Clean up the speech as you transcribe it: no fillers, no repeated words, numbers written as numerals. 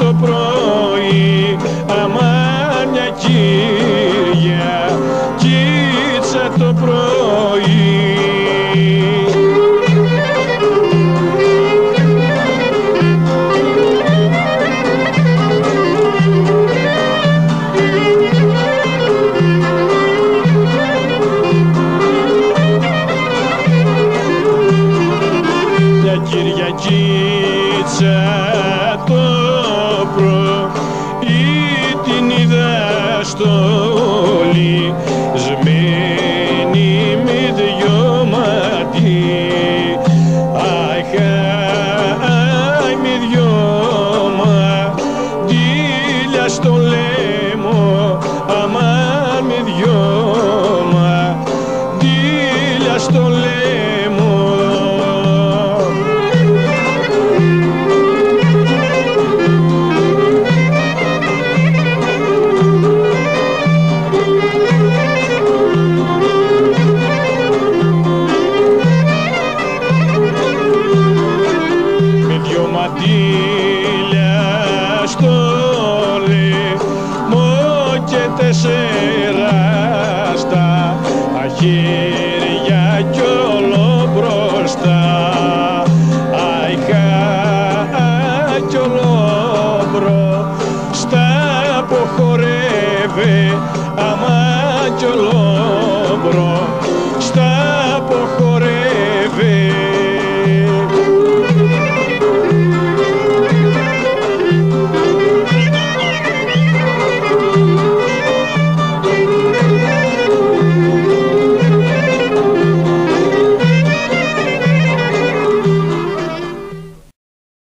το πρωί, αμάν μια Κυριακίτσα το πρωί. Κυριακίτσα το πρωί την είδα στολή σμένη με δυο μάτια, αϊ με δυο μάτια στο λαίμο, αμάν με δυο μάτια στο λαίμο. Μαντήλια στο λαιμό και τέσσερα στα χέρια κι όλο μπροστά, αϊ κι όλο μπροστά που χορεύει, αμά κι όλο